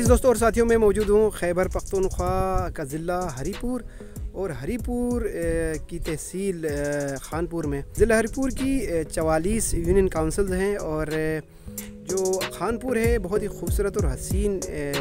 अज़ीज़ दोस्तों और साथियों, मैं मौजूद हूँ खैबर पख्तूनख्वा का ज़िला हरीपुर और हरीपुर की तहसील खानपुर में। ज़िला हरीपुर की 44 यूनियन काउंसिल्स हैं और जो खानपुर है बहुत ही खूबसूरत और हसीन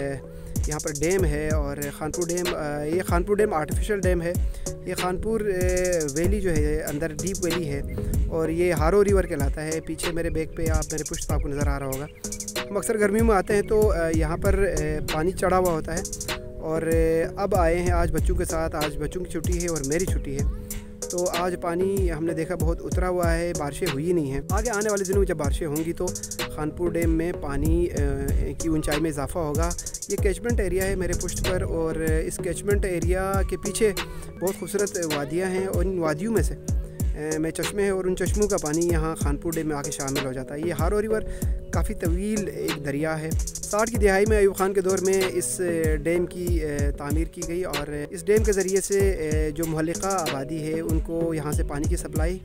यहाँ पर डैम है। और खानपुर डैम, ये खानपुर डैम आर्टिफिशियल डैम है। ये खानपुर वैली जो है अंदर डीप वैली है और ये हारो रिवर कहलाता है। पीछे मेरे बैक पे आप मेरे पुष्ट आपको नज़र आ रहा होगा। हम अक्सर गर्मियों में आते हैं तो यहाँ पर पानी चढ़ा हुआ होता है और अब आए हैं आज बच्चों के साथ। आज बच्चों की छुट्टी है और मेरी छुट्टी है, तो आज पानी हमने देखा बहुत उतरा हुआ है, बारिशें हुई नहीं हैं। आगे आने वाले दिनों में जब बारिशें होंगी तो खानपुर डैम में पानी की ऊंचाई में इजाफा होगा। ये कैचमेंट एरिया है मेरे पुष्ट पर और इस कैचमेंट एरिया के पीछे बहुत खूबसूरत वादियाँ हैं और इन वादियों में से में चश्मे हैं और उन चश्मों का पानी यहाँ खानपुर डैम में आके शामिल हो जाता है। ये हारो रिवर काफ़ी तवील एक दरिया है। 60 की दिहाई में अयूब खान के दौर में इस डैम की तामीर की गई और इस डैम के ज़रिए से जो मुहल्लिका आबादी है उनको यहाँ से पानी की सप्लाई,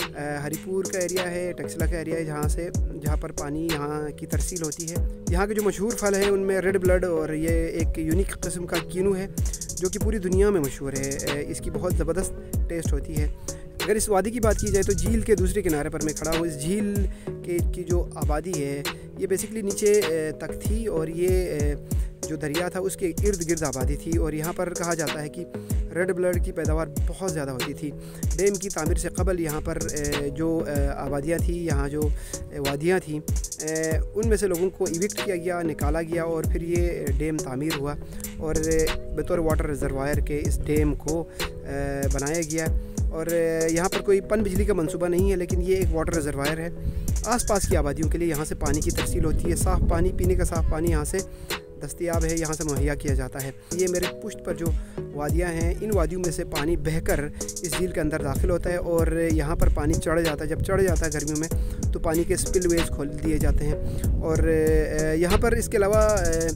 हरीपुर का एरिया है, टक्सला का एरिया है जहाँ पर पानी यहाँ की तरसील होती है। यहाँ के जो मशहूर फल हैं उनमें रेड ब्लड और ये एक यूनिक किस्म का कीनू है जो कि पूरी दुनिया में मशहूर है। इसकी बहुत ज़बरदस्त टेस्ट होती है। अगर इस वादी की बात की जाए तो झील के दूसरे किनारे पर मैं खड़ा हूँ। इस झील की जो आबादी है ये बेसिकली नीचे तक थी और ये जो दरिया था उसके इर्द गिर्द आबादी थी और यहाँ पर कहा जाता है कि रेड ब्लड की पैदावार बहुत ज़्यादा होती थी। डैम की तामीर से कबल यहाँ पर जो आबादियाँ थी, यहाँ जो वादियाँ थी, उनमें से लोगों को इविक्ट किया गया, निकाला गया और फिर ये डैम तामीर हुआ और बतौर वाटर रिजर्वायर के इस डैम को बनाया गया। और यहाँ पर कोई पन बिजली का मंसूबा नहीं है, लेकिन ये एक वाटर रिजर्वायर है। आसपास की आबादियों के लिए यहाँ से पानी की तरसील होती है। साफ़ पानी, पीने का साफ़ पानी यहाँ से दस्तयाब है, यहाँ से मुहैया किया जाता है। ये मेरे पुष्ट पर जो वादियाँ हैं, इन वादियों में से पानी बहकर इस झील के अंदर दाखिल होता है और यहाँ पर पानी चढ़ जाता है। जब चढ़ जाता है गर्मियों में तो पानी के स्पिलवेज खोल दिए जाते हैं और यहाँ पर इसके अलावा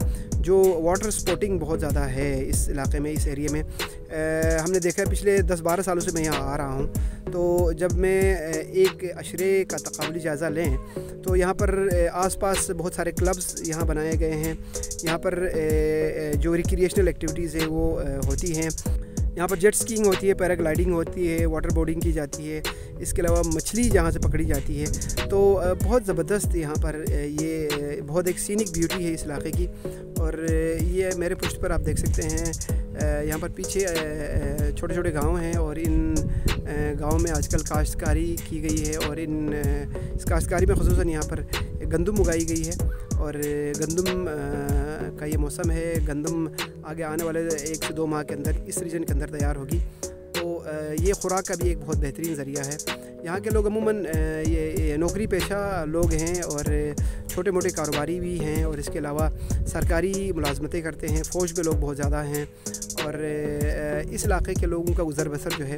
जो वाटर स्पोर्टिंग बहुत ज़्यादा है इस इलाके में, इस एरिया में। हमने देखा है पिछले 10-12 सालों से मैं यहाँ आ रहा हूँ, तो जब मैं एक अशरे का तक़ाबुली जायज़ा लें तो यहाँ पर आसपास बहुत सारे क्लब्स यहाँ बनाए गए हैं। यहाँ पर जो रिक्रिएशनल एक्टिविटीज़ है वो होती हैं। यहाँ पर जेट स्कीइंग होती है, पैराग्लाइडिंग होती है, वाटर बोर्डिंग की जाती है। इसके अलावा मछली जहाँ से पकड़ी जाती है। तो बहुत ज़बरदस्त यहाँ पर ये बहुत एक सीनिक ब्यूटी है इस इलाके की। और ये मेरे पुष्ट पर आप देख सकते हैं, यहाँ पर पीछे छोटे छोटे गांव हैं और इन गांव में आजकल काश्तकारी की गई है और इस काश्तकारी में ख़ुसूसन यहाँ पर गंदम उगाई गई है और गंदम का ये मौसम है। गंदम आगे आने वाले 1 से 2 माह के अंदर इस रीजन के अंदर तैयार होगी। तो ये खुराक का भी एक बहुत बेहतरीन ज़रिया है। यहाँ के लोग अमूमन ये नौकरी पेशा लोग हैं और छोटे मोटे कारोबारी भी हैं और इसके अलावा सरकारी मुलाजमतें करते हैं। फ़ौज में लोग बहुत ज़्यादा हैं और इस इलाके के लोगों का गुज़र बसर जो है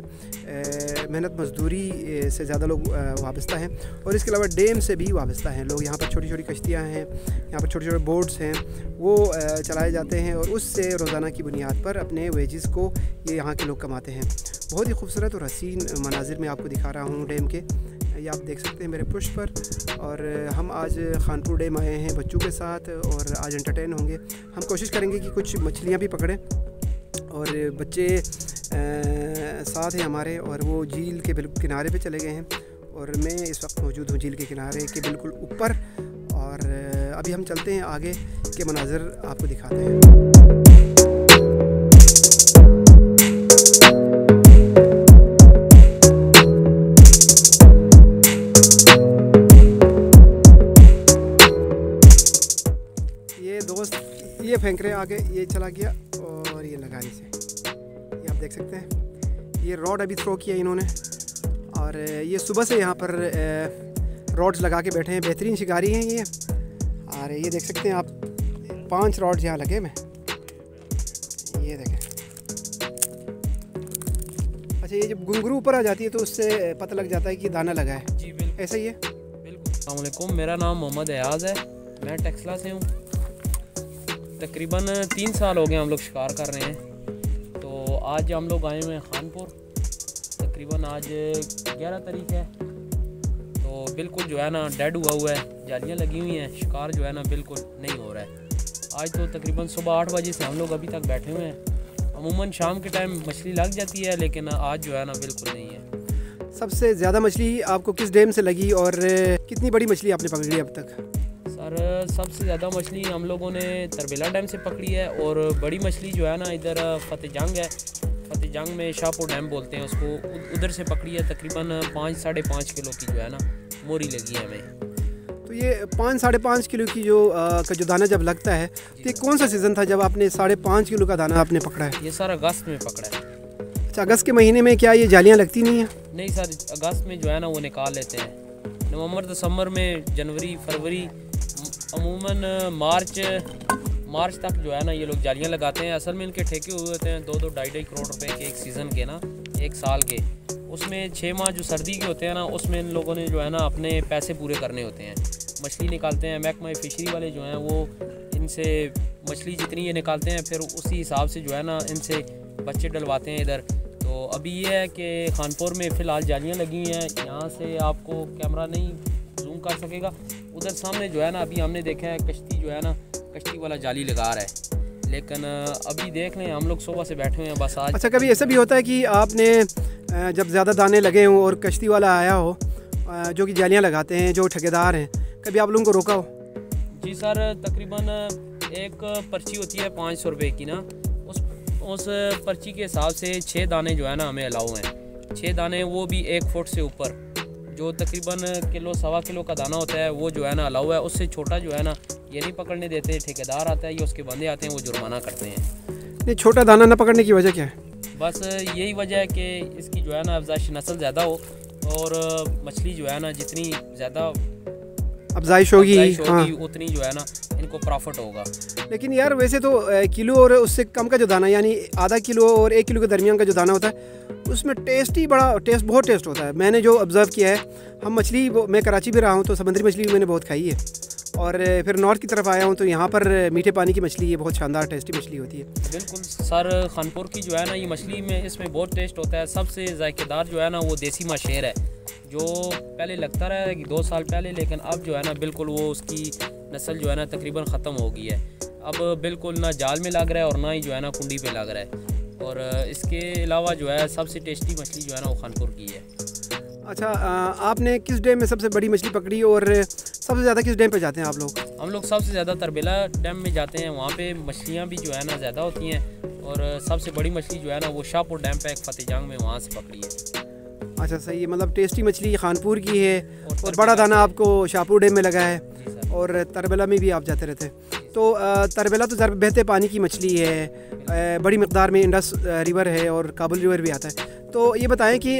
मेहनत मजदूरी से ज़्यादा लोग वाबस्ता हैं और इसके अलावा डैम से भी वाबस्ता हैं लोग। यहाँ पर छोटी छोटी कश्तियाँ हैं, यहाँ पर छोटे छोटे बोट्स हैं, वो चलाए जाते हैं और उससे रोज़ाना की बुनियाद पर अपने वेजेस को ये यहाँ के लोग कमाते हैं। बहुत ही खूबसूरत और हसीन मनाजिर में आपको दिखा रहा हूँ डैम के। ये आप देख सकते हैं मेरे पुष्ट पर। और हम आज खानपुर डैम आए हैं बच्चों के साथ और आज एंटरटेन होंगे। हम कोशिश करेंगे कि कुछ मछलियाँ भी पकड़ें और बच्चे साथ हैं हमारे और वो झील के बिल्कुल किनारे पे चले गए हैं और मैं इस वक्त मौजूद हूँ झील के किनारे के बिल्कुल ऊपर। और अभी हम चलते हैं, आगे के मनाज़िर आपको दिखाते हैं। ये फेंक रहे हैं आगे, ये चला गया और ये लगाने से ये आप देख सकते हैं। ये रॉड अभी थ्रो किया इन्होंने और ये सुबह से यहाँ पर रॉड्स लगा के बैठे हैं। बेहतरीन शिकारी हैं ये। और ये देख सकते हैं आप 5 रॉड्स यहाँ लगे में, ये देखें। अच्छा, ये जब घुंघरू ऊपर आ जाती है तो उससे पता लग जाता है कि दाना लगा है। जी बिल्कुल, ऐसा ही है। बिल्कुल। अस्सलाम वालेकुम, मेरा नाम मोहम्मद एयाज़ है, मैं टक्सला से हूँ। तकरीबन 3 साल हो गए हम लोग शिकार कर रहे हैं। तो आज हम लोग आए हुए हैं खानपुर। तकरीबन आज 11 तारीख है। तो बिल्कुल जो है ना डेड हुआ है, जालियाँ लगी हुई हैं, शिकार जो है ना बिल्कुल नहीं हो रहा है। आज तो तकरीबन सुबह 8 बजे से हम लोग अभी तक बैठे हुए हैं। अमूमन शाम के टाइम मछली लग जाती है, लेकिन आज जो है ना बिल्कुल नहीं है। सबसे ज़्यादा मछली आपको किस डैम से लगी और कितनी बड़ी मछली आपने पकड़ी अब तक? सर सबसे ज़्यादा मछली हम लोगों ने तरबेला डैम से पकड़ी है, और बड़ी मछली जो है ना इधर फतेहजंग है, फतेहजंग में शाहपुर डैम बोलते हैं उसको, उधर से पकड़ी है। तकरीबन 5-5.5 किलो की जो है ना मोरी लगी है हमें। तो ये 5-5.5 किलो की जो दाना जब लगता है, तो ये कौन सा सीज़न था जब आपने 5.5 किलो का दाना आपने पकड़ा है? ये सर अगस्त में पकड़ा है। अच्छा, अगस्त के महीने में क्या ये जालियाँ लगती नहीं है? नहीं सर, अगस्त में जो है ना वो निकाल लेते हैं। नवंबर दिसंबर में, जनवरी फरवरी, अमूमन मार्च तक जो है ना ये लोग जालियाँ लगाते हैं। असल में इनके ठेके हुए होते हैं 2-2 ढाई करोड़ रुपए के एक सीज़न के ना, एक साल के। उसमें 6 माह जो सर्दी के होते हैं ना, उसमें इन लोगों ने जो है ना अपने पैसे पूरे करने होते हैं। मछली निकालते हैं, महकमा फिशरी वाले जो हैं वो इनसे मछली जितनी ये निकालते हैं, फिर उसी हिसाब से जो है ना इनसे बच्चे डलवाते हैं इधर। तो अभी ये है कि खानपुर में फ़िलहाल जालियाँ लगी हैं। यहाँ से आपको कैमरा नहीं जूम कर सकेगा। उधर सामने जो है ना अभी हमने देखा है कश्ती जो है ना, कश्ती वाला जाली लगा रहा है, लेकिन अभी देख लें हम लोग सुबह से बैठे हुए हैं बस आज। अच्छा, कभी ऐसा भी होता है कि आपने जब ज़्यादा दाने लगे हों और कश्ती वाला आया हो जो कि जालियाँ लगाते हैं, जो ठेकेदार हैं, कभी आप लोगों को रोका हो? जी सर, तकरीबन एक पर्ची होती है 500 रुपये की ना, उस पर्ची के हिसाब से 6 दाने जो है ना हमें अलाउ हैं। 6 दाने, वो भी 1 फुट से ऊपर, जो तकरीबन किलो सवा किलो का दाना होता है वो जो है ना अलाउ है। उससे छोटा जो है ना ये नहीं पकड़ने देते। ठेकेदार आता है या उसके बंदे आते हैं, वो जुर्माना करते हैं। नहीं, छोटा दाना न पकड़ने की वजह क्या है? बस यही वजह है कि इसकी जो है ना अफजाइश नस्ल ज़्यादा हो, और मछली जो है ना जितनी ज़्यादा अफजाइश होगी हाँ, उतनी जो है ना इनको प्रॉफिट होगा। लेकिन यार वैसे तो किलो और उससे कम का जो दाना, यानी आधा किलो और 1 किलो के दरमियान का जो दाना होता है, उसमें बहुत टेस्ट होता है। मैंने जो ऑब्ज़र्व किया है, हम मछली, मैं कराची भी रहा हूँ तो समुद्री मछली भी मैंने बहुत खाई है, और फिर नॉर्थ की तरफ आया हूँ तो यहाँ पर मीठे पानी की मछली, ये बहुत शानदार टेस्टी मछली होती है। बिल्कुल सर, खानपुर की जो है ना ये मछली में, इसमें बहुत टेस्ट होता है। सबसे जायकेदार जो है ना वो देसी माशेर है, जो पहले लगता रहा है कि 2 साल पहले, लेकिन अब जो है ना बिल्कुल वो उसकी नस्ल जो है ना तकरीबन ख़त्म हो गई है। अब बिल्कुल ना जाल में लग रहा है और ना ही जो है ना कुंडी पे लग रहा है। और इसके अलावा जो है सबसे टेस्टी मछली जो है ना वो खानपुर की है। अच्छा, आपने किस डैम में सबसे बड़ी मछली पकड़ी और सबसे ज़्यादा किस डैम पे जाते हैं आप लोग? हम लोग सबसे ज़्यादा तरबेला डैम में जाते हैं, वहाँ पे मछलियाँ भी जो है ना ज़्यादा होती हैं, और सबसे बड़ी मछली जो है ना वो शाहपुर डैम पे एक फतेहजंग में, वहाँ से पकड़ी है। अच्छा, सही है। मतलब टेस्टी मछली खानपुर की है और बड़ा दाना आपको शाहपुर डैम में लगा है, और तरबेला में भी आप जाते रहते हैं। तो तरबेला तो ज़रा बहते पानी की मछली है, बड़ी मकदार में इंडस रिवर है और काबुल रिवर भी आता है। तो ये बताएं कि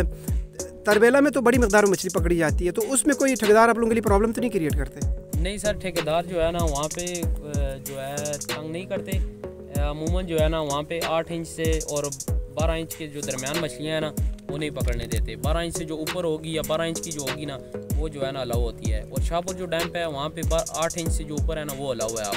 तरबेला में तो बड़ी मकदार में मछली पकड़ी जाती है, तो उसमें कोई ठेकेदार आप लोगों के लिए प्रॉब्लम तो नहीं क्रिएट करते? नहीं सर, ठेकेदार जो है ना वहाँ पे जो है तंग नहीं करते। अमूमन जो है ना वहाँ पे 8 इंच से और 12 इंच के जो दरमियान मछलियाँ हैं ना वो नहीं पकड़ने देते। 12 इंच से जो ऊपर होगी या 12 इंच की जो होगी ना वो जो है ना अलाउ होती है। और शाहपुर जो डैम पे है वहाँ पे 8 इंच से जो ऊपर है ना वो अलाउ है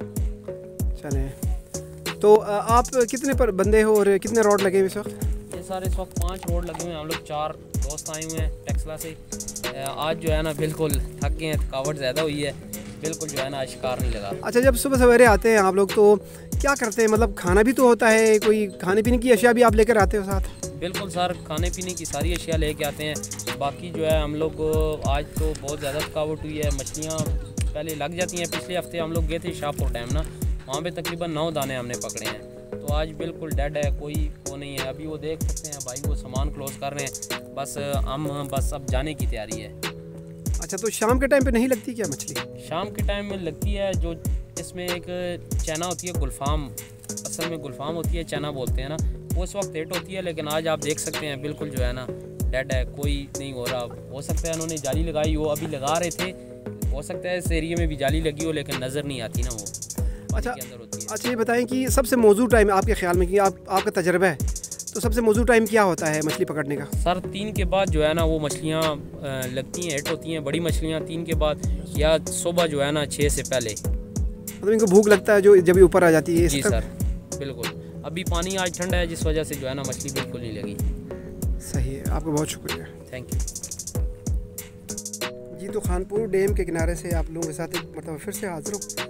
आपको। चले, तो आप कितने पर बंदे हो और कितने रोड लगे हुए इस वक्त? ये सारे इस वक्त 5 रोड लगे हुए हैं। हम लोग 4 दोस्त आए हुए हैं टेक्सला से। आज जो है ना बिल्कुल थक गए हैं, थकावट ज़्यादा हुई है, बिल्कुल जो है ना शिकार नहीं लगा। अच्छा, जब सुबह सवेरे आते हैं आप लोग तो क्या करते हैं? मतलब खाना भी तो होता है, कोई खाने पीने की अशिया भी आप लेकर आते हो साथ? बिल्कुल सर, खाने पीने की सारी अशिया लेके आते हैं। बाकी जो है हम लोग आज तो बहुत ज़्यादा थकावट हुई है, मछलियाँ पहले लग जाती हैं। पिछले हफ्ते हम लोग गए थे शाहपुर डैम ना, वहाँ पे तकरीबन 9 दाने हमने पकड़े हैं। तो आज बिल्कुल डेड है, कोई वो नहीं है। अभी वो देख सकते हैं भाई वो सामान क्लोज़ कर रहे हैं, बस हम अब जाने की तैयारी है। अच्छा, तो शाम के टाइम पे नहीं लगती क्या मछली? शाम के टाइम में लगती है। जो इसमें एक चना होती है, गुलफाम, असल में गुलफाम होती है, चना बोलते हैं ना, वो इस वक्त हिट होती है। लेकिन आज आप देख सकते हैं बिल्कुल जो है ना डेड है, कोई नहीं हो रहा। हो सकता है उन्होंने जाली लगाई हो, अभी लगा रहे थे, हो सकता है इस एरिए में भी जाली लगी हो, लेकिन नज़र नहीं आती ना वो अच्छा के अंदर होती है। अच्छा, ये बताएं कि सबसे मौजूद टाइम आपके ख्याल में, कि आपका तजर्बा है, तो सबसे मौजूद टाइम क्या होता है मछली पकड़ने का? सर 3 के बाद जो है ना वो मछलियाँ लगती हैं, हिट होती हैं बड़ी मछलियाँ 3 के बाद, या सुबह जो है ना 6 से पहले। मतलब इनको भूख लगता है जो जब ये ऊपर आ जाती है? जी सर बिल्कुल। अभी पानी आज ठंडा है, जिस वजह से जो है ना मछली बिल्कुल नहीं लगी। सही है, आपका बहुत शुक्रिया, थैंक यू जी। तो खानपुर डैम के किनारे से आप लोगों के साथ एक मतलब फिर से हाजिर हूँ। तो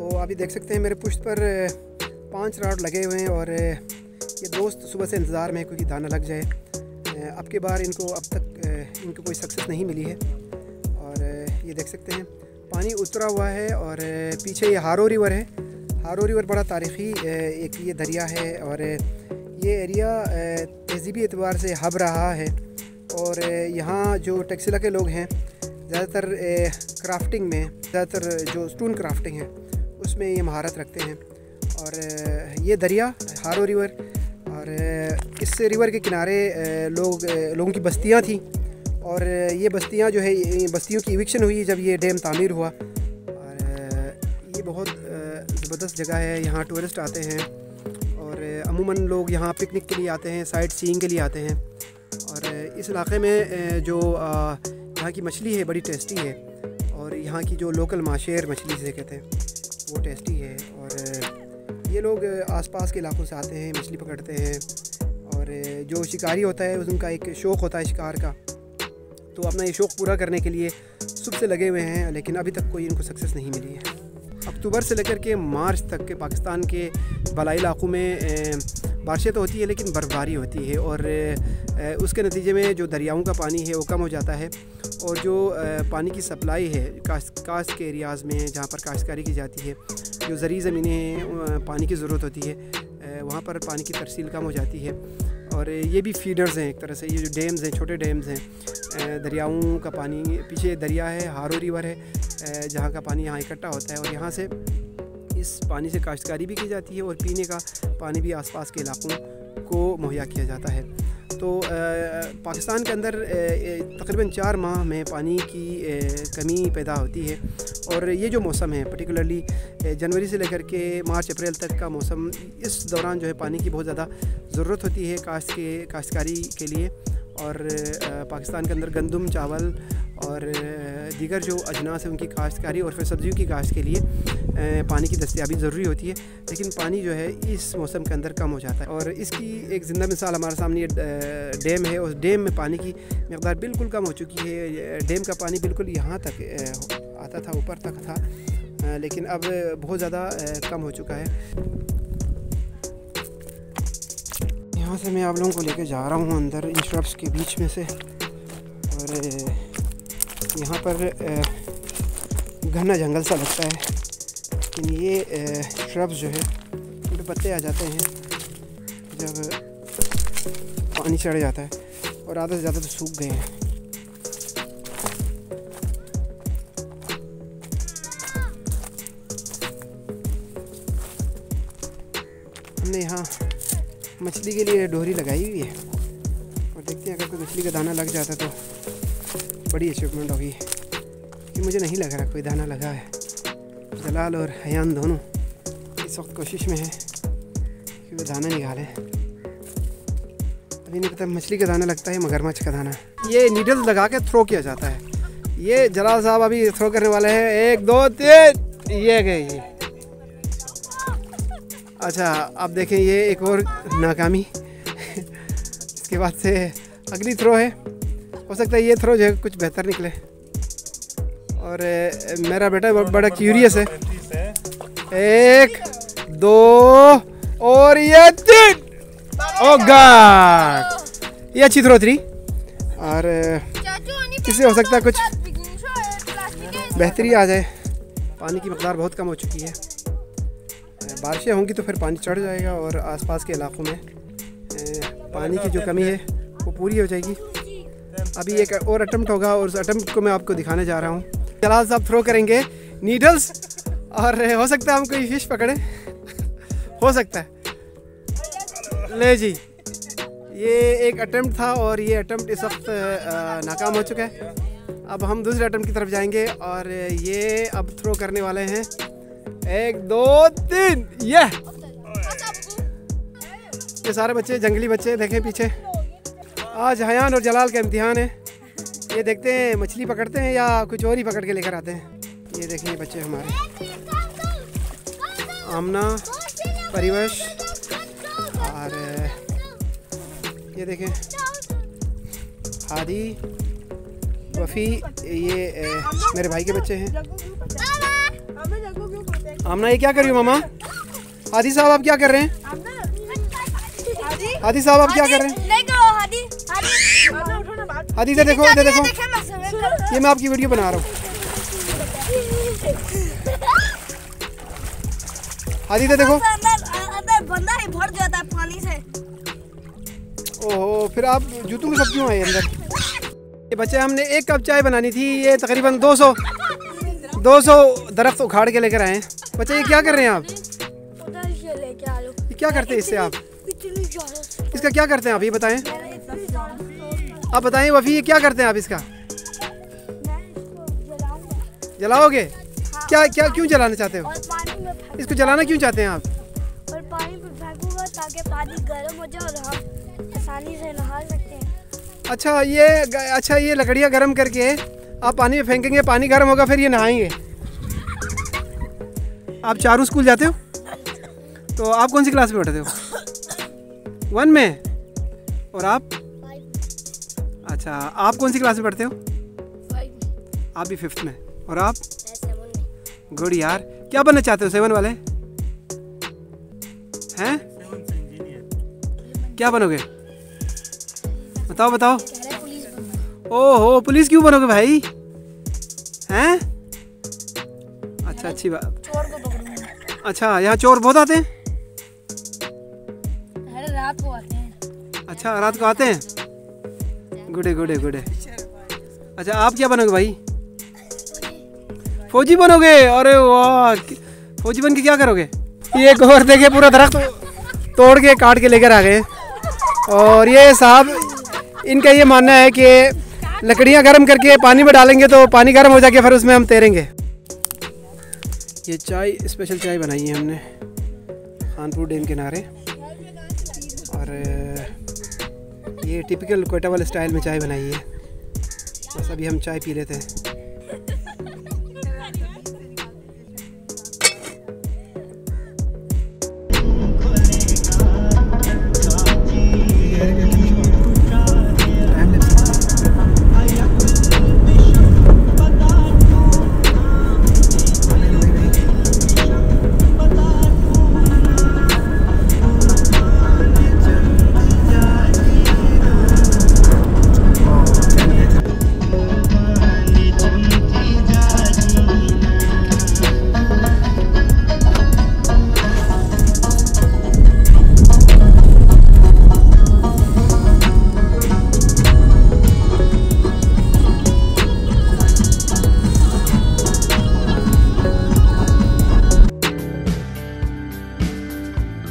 तो अभी देख सकते हैं मेरे पुश्त पर 5 रॉड लगे हुए हैं और ये दोस्त सुबह से इंतज़ार में है क्योंकि दाना लग जाए। अब के बार इनको अब तक इनको कोई सक्सेस नहीं मिली है। और ये देख सकते हैं पानी उतरा हुआ है और पीछे ये हारो रिवर है। हारो रिवर बड़ा तारीख़ी एक ये दरिया है और ये एरिया तहज़ीबी एतबार से हब रहा है। और यहाँ जो टैक्सिला के लोग हैं ज़्यादातर क्राफ्टिंग में, ज़्यादातर जो स्टोन क्राफ्टिंग है उसमें ये महारत रखते हैं। और ये दरिया हारो रिवर और इस रिवर के किनारे लोगों की बस्तियाँ थी और ये बस्तियाँ जो है बस्तियों की इविक्शन हुई जब ये डैम तामीर हुआ। और ये बहुत ज़बरदस्त जगह है, यहाँ टूरिस्ट आते हैं और अमूमन लोग यहाँ पिकनिक के लिए आते हैं, साइट सीइंग के लिए आते हैं। और इस इलाके में जो यहाँ की मछली है बड़ी टेस्टी है और यहाँ की जो लोकल माशेर मछली से कहते हैं वो टेस्टी है। और ये लोग आसपास के इलाकों से आते हैं, मछली पकड़ते हैं। और जो शिकारी होता है उनका एक शौक़ होता है शिकार का, तो अपना ये शौक़ पूरा करने के लिए सुबह से लगे हुए हैं, लेकिन अभी तक कोई इनको सक्सेस नहीं मिली है। अक्टूबर से लेकर के मार्च तक के पाकिस्तान के बलाई इलाक़ों में बारिशें तो होती है लेकिन बर्फ़बारी होती है और उसके नतीजे में जो दरियाओं का पानी है वो कम हो जाता है और जो पानी की सप्लाई है काश्त के एरियाज़ में जहाँ पर काश्तकारी की जाती है, जो ज़री ज़मीनें हैं पानी की ज़रूरत होती है, वहाँ पर पानी की तरसील कम हो जाती है। और ये भी फीडर्स हैं एक तरह से, ये जो डैम्स हैं छोटे डैम्स हैं, दरियाओं का पानी, पीछे दरिया है हारो रिवर है जहाँ का पानी यहाँ इकट्ठा होता है और यहाँ से इस पानी से काश्तकारी भी की जाती है और पीने का पानी भी आसपास के इलाकों को मुहैया किया जाता है। तो पाकिस्तान के अंदर तकरीबन 4 माह में पानी की कमी पैदा होती है और ये जो मौसम है पर्टिकुलरली जनवरी से लेकर के मार्च अप्रैल तक का मौसम, इस दौरान जो है पानी की बहुत ज़्यादा ज़रूरत होती है काश्तकारी के लिए। और पाकिस्तान के अंदर गंदम, चावल और दीगर जो अजनास है उनकी काश्तकारी और फिर सब्जियों की काश्त के लिए पानी की दस्तयाबी ज़रूरी होती है, लेकिन पानी जो है इस मौसम के अंदर कम हो जाता है। और इसकी एक ज़िंदा मिसाल हमारे सामने ये डैम है। उस डैम में पानी की मकदार बिल्कुल कम हो चुकी है। डैम का पानी बिल्कुल यहाँ तक आता था, ऊपर तक था, लेकिन अब बहुत ज़्यादा कम हो चुका है। यहाँ से मैं आप लोगों को लेकर जा रहा हूँ अंदर इन श्रब्स के बीच में से। और यहाँ पर घना जंगल सा लगता है, लेकिन ये श्रब्स जो है उन पर पत्ते आ जाते हैं जब पानी चढ़ जाता है और आधा से ज़्यादा तो सूख गए हैं। हमने यहाँ मछली के लिए डोरी लगाई हुई है और देखते हैं अगर कोई मछली का दाना लग जाता तो बड़ी अचीवमेंट होगी। कि मुझे नहीं लग रहा कोई दाना लगा है। जलाल और हयान दोनों इस वक्त कोशिश में है कि वो दाना निकालें। अभी नहीं पता मछली का दाना लगता है मगरमच्छ का दाना। ये नीडल्स लगा के थ्रो किया जाता है। ये जलाल साहब अभी थ्रो करने वाले हैं। 1 2 3 ये गए ये। अच्छा अब देखें ये एक और नाकामी। इसके बाद से अगली थ्रो है, हो सकता है ये थ्रो जो है कुछ बेहतर निकले। और मेरा बेटा बड़ा क्यूरियस है। 1 2 और ये 3। ओ गॉड, ये अच्छी थ्रो थी और इससे हो सकता है कुछ बेहतरी आ जाए। पानी की मकदार बहुत कम हो चुकी है। बारिशें होंगी तो फिर पानी चढ़ जाएगा और आसपास के इलाकों में पानी की जो कमी है वो पूरी हो जाएगी। अभी एक और अटेम्प्ट होगा और उस अटेम्प्ट को मैं आपको दिखाने जा रहा हूँ। जलाल साहब थ्रो करेंगे नीडल्स और हो सकता है हम कोई फिश पकड़े, हो सकता है। ले जी, ये एक अटेम्प्ट था और ये अटेम्प्ट इस वक्त नाकाम हो चुका है। अब हम दूसरे अटेम्प्ट की तरफ जाएंगे और ये अब थ्रो करने वाले हैं। 1 2 3 ये सारे बच्चे जंगली बच्चे देखें पीछे। आज हयान और जलाल का इम्तिहान है। ये देखते हैं मछली पकड़ते हैं या कुछ और ही पकड़ के लेकर आते हैं। ये देखें ये बच्चे हमारे आमना, परिवश और ये देखें हादी, वफ़ी, ये मेरे भाई के बच्चे हैं। आमना ये क्या कर रही हो मामा? हादी साहब आप क्या कर रहे हैं? हादी साहब आप क्या कर रहे हैं? हादी इधर देखो, इधर देखो, ये मैं आपकी वीडियो बना रहा हूँ। हादी इधर देखो। बंदा ही भर जाता है पानी से। ओहो, फिर आप जूतों में सब क्यों आए अंदर? ये बच्चे, हमने 1 कप चाय बनानी थी, ये तकरीबन 200 दरख्त उखाड़ के लेकर आए हैं। बच्चे ये क्या कर रहे हैं आप? ये क्या करते हैं इससे आप? इसका क्या करते हैं आप, ये बताएं। आप बताएं वफ़ी, ये क्या करते हैं आप इसका? जलाओगे? क्या क्या क्यों जलाना चाहते हो? इसको जलाना क्यों चाहते हैं आप? और पानी में फेंकूंगा ताकि पानी गर्म हो जाए और हम आसानी से नहा सकते हैं। अच्छा, ये लकड़ियाँ गर्म करके आप पानी में फेंकेंगे, पानी गर्म होगा, फिर ये नहाएंगे। आप चारू स्कूल जाते हो? तो आप कौन सी क्लास में पढ़ते हो? 1 में। और आप? अच्छा, आप कौन सी क्लास में पढ़ते हो? 5। आप भी 5th में। और आप? 7 में। गुड यार। क्या बनना चाहते हो 7 वाले हैं? क्या बनोगे? बताओ बताओ। ओहो, पुलिस क्यों बनोगे भाई? हैं? अच्छा, अच्छी बात। चोर को पकड़ूंगा। अच्छा, यहाँ चोर बहुत आते हैं? अरे रात को आते हैं। अच्छा, रात को आते हैं। गुडे गुडे गुडे। अच्छा, आप क्या बनोगे भाई? फौजी बनोगे? अरे वाह, फौजी बन के क्या करोगे? ये गौर देखिए, पूरा दरख्त तोड़ के काट के लेकर आ गए। और ये साहब, इनका ये मानना है कि लकड़ियाँ गर्म करके पानी में डालेंगे तो पानी गर्म हो जाके फिर उसमें हम तैरेंगे। ये चाय, स्पेशल चाय बनाई है हमने खानपुर डैम किनारे। और ये टिपिकल कोयटा वाले स्टाइल में चाय बनाई है। बस अभी हम चाय पी लेते हैं।